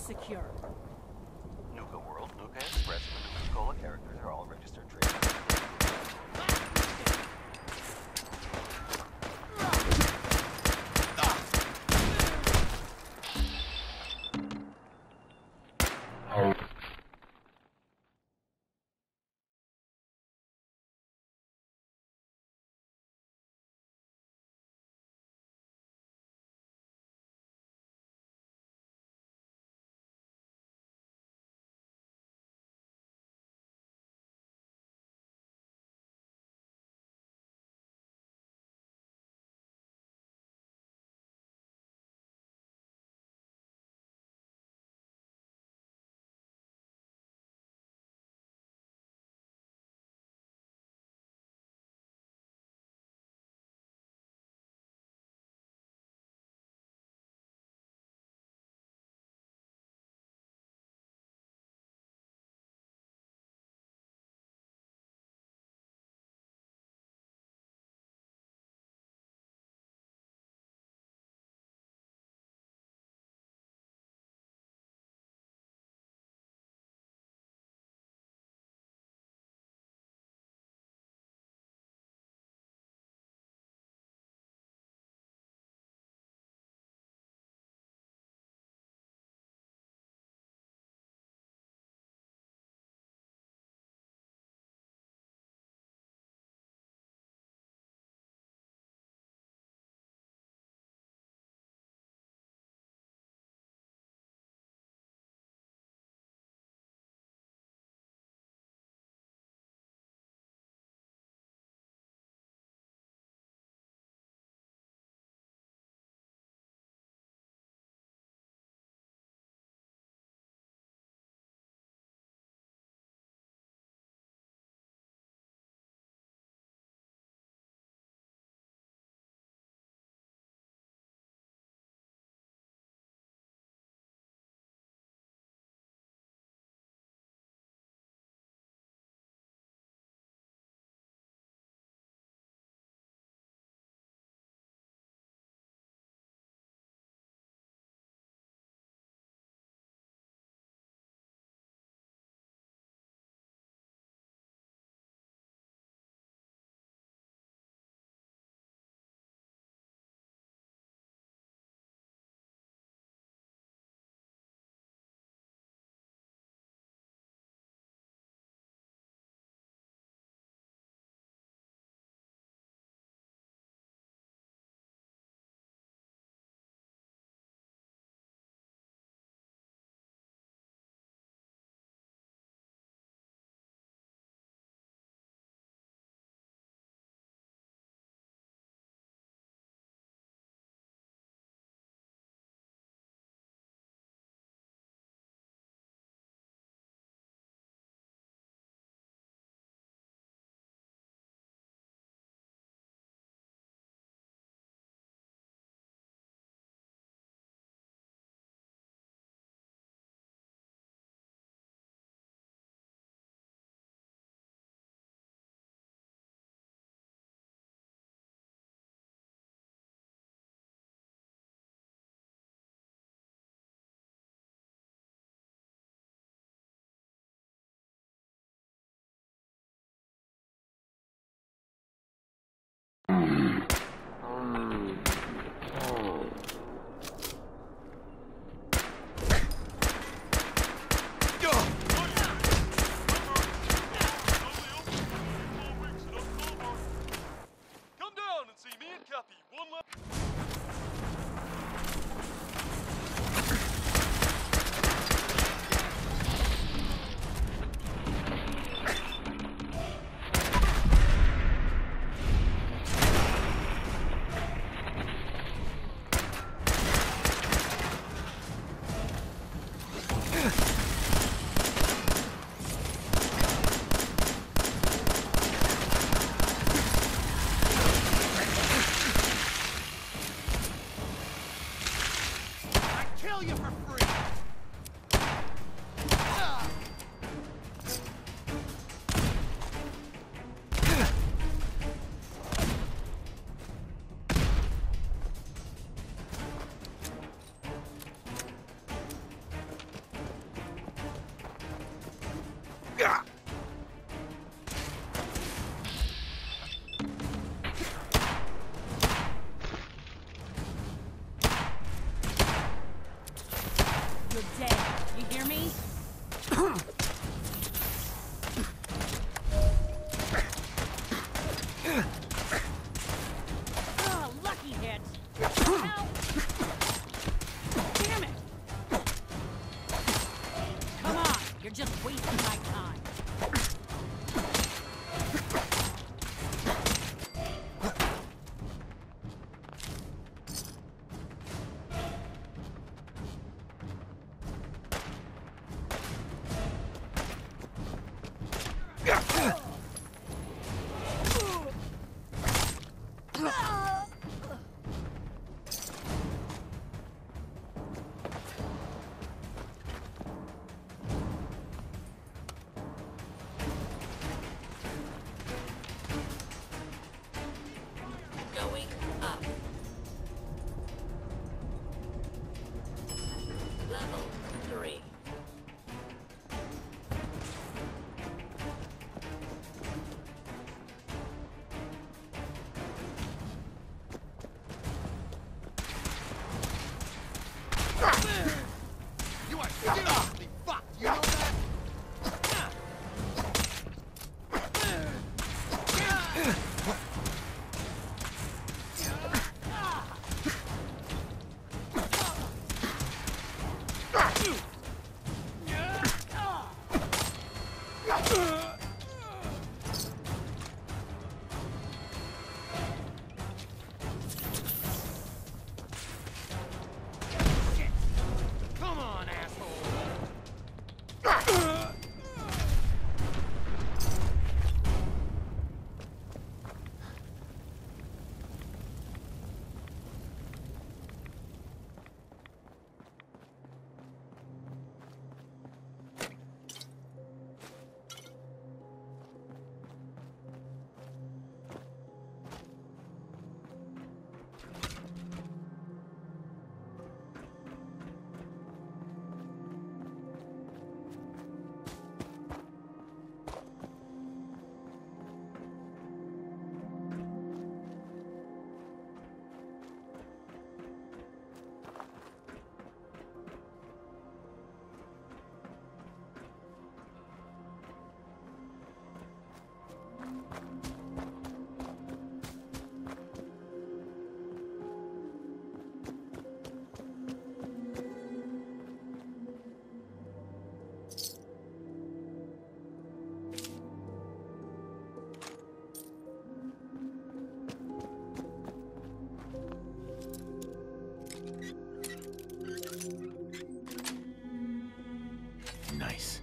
secure. Nuka World, Nuka Express, and the Nuka Cola characters are all registered trademarks. Kill you for free! You're dead. You hear me? Oh, lucky hit. Help! Damn it! Come on, you're just wasting my time. Going up. Level 3. You are seriously fucked, you know that? Shit. Come on, asshole. Nice.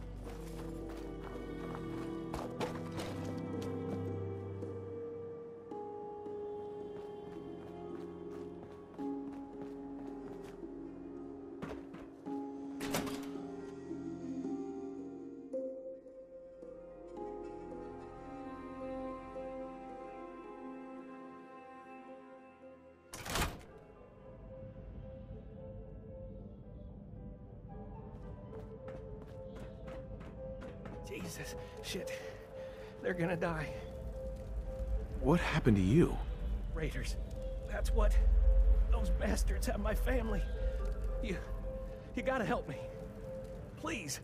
Jesus, shit. They're gonna die. What happened to you? Raiders. That's what. Those bastards have my family. You gotta help me. Please.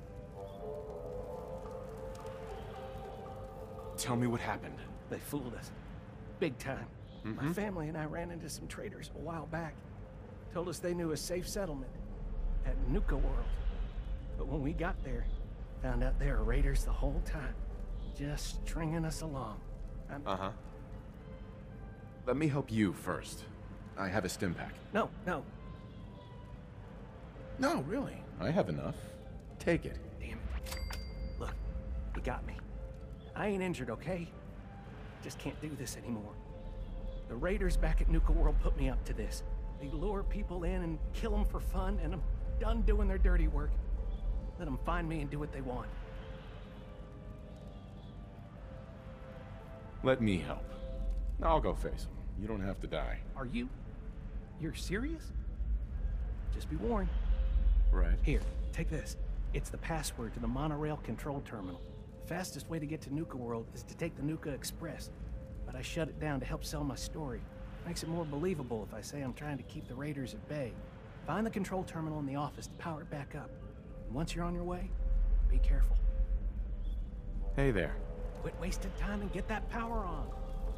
Tell me what happened. They fooled us. Big time. My family and I ran into some traitors a while back. Told us they knew a safe settlement at Nuka World. But when we got there, found out they were raiders the whole time. Just stringing us along. Uh-huh. Let me help you first. I have a stim pack. No. No, really. I have enough. Take it. Damn it. Look, you got me. I ain't injured, okay? Just can't do this anymore. The raiders back at Nuka World put me up to this. They lure people in and kill them for fun, and I'm done doing their dirty work. Let them find me and do what they want. Let me help. I'll go face him. You don't have to die. Are you? You're serious? Just be warned. Right. Here, take this. It's the password to the monorail control terminal. The fastest way to get to Nuka World is to take the Nuka Express, but I shut it down to help sell my story. Makes it more believable if I say I'm trying to keep the raiders at bay. Find the control terminal in the office to power it back up. And once you're on your way, be careful. Hey there. Quit wasting time and get that power on.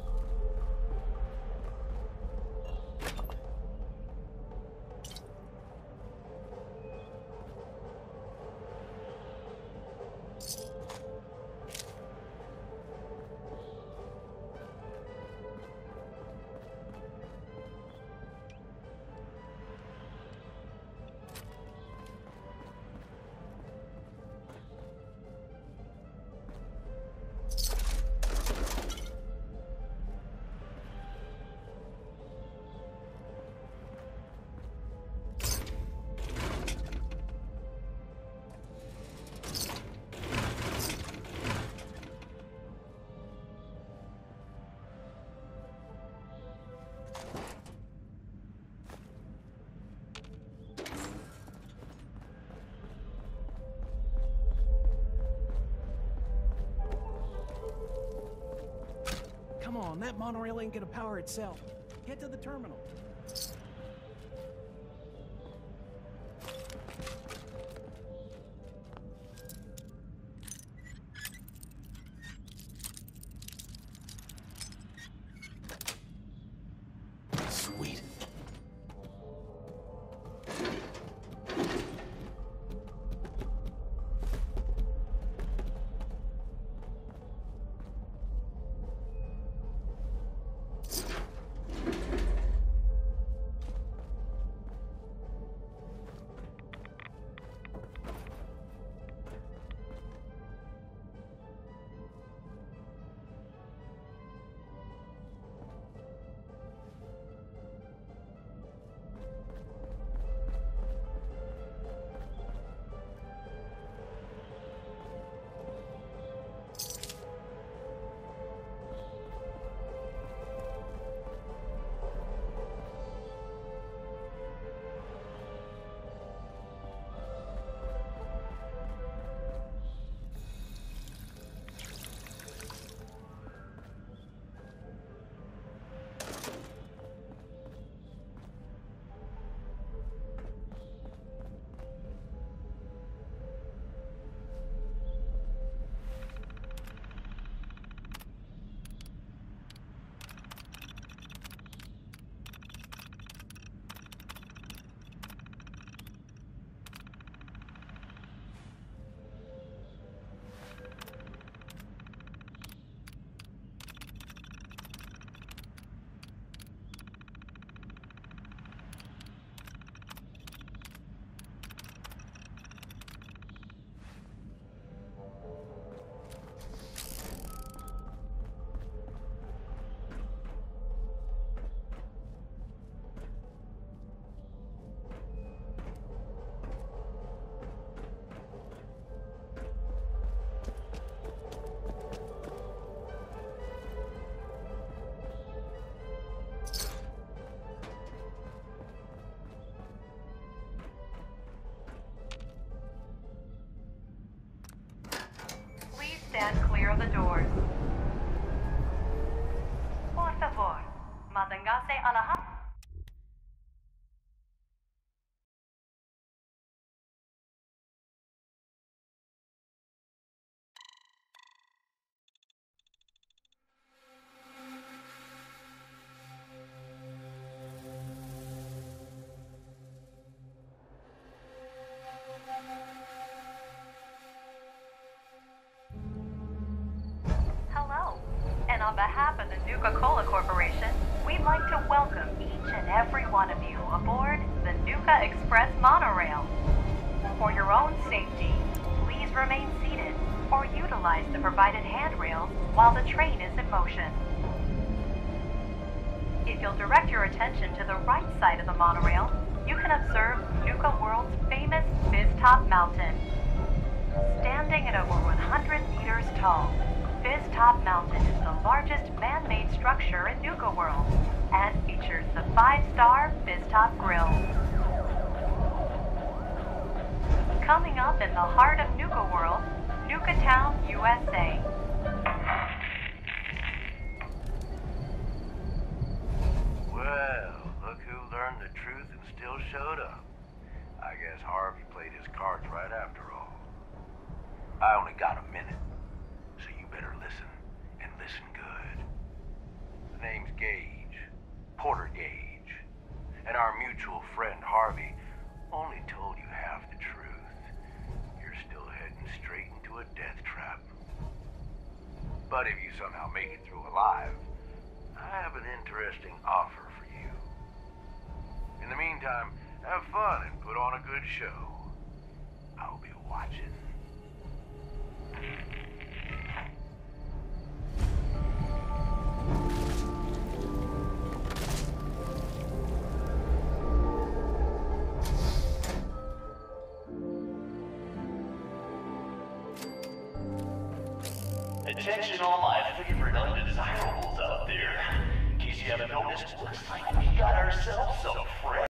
Come on, that monorail ain't gonna power itself. Get to the terminal. Sweet. Stand clear of the doors. Por favor, manténgase alejado. And on behalf of the Nuka-Cola Corporation, we'd like to welcome each and every one of you aboard the Nuka Express monorail. For your own safety, please remain seated or utilize the provided handrails while the train is in motion. If you'll direct your attention to the right side of the monorail, you can observe Nuka World's famous Fizz-Top Mountain. Standing at over 100 meters tall, Fizz-Top Mountain is the largest man-made structure in Nuka World and features the 5-star Fizz-Top Grill. Coming up in the heart of Nuka World, Nuka Town, USA. Well, look who learned the truth and still showed up. I guess Harvey played his cards right after all. I only got a minute, so you better listen, and listen good. The name's Gage, Porter Gage, and our mutual friend Harvey only told you half the truth. You're still heading straight into a death trap. But if you somehow make it through alive, I have an interesting offer for you. In the meantime, have fun and put on a good show. I'll be watching. Attention all my favorite undesirables out there. In case you haven't noticed, looks like we got ourselves some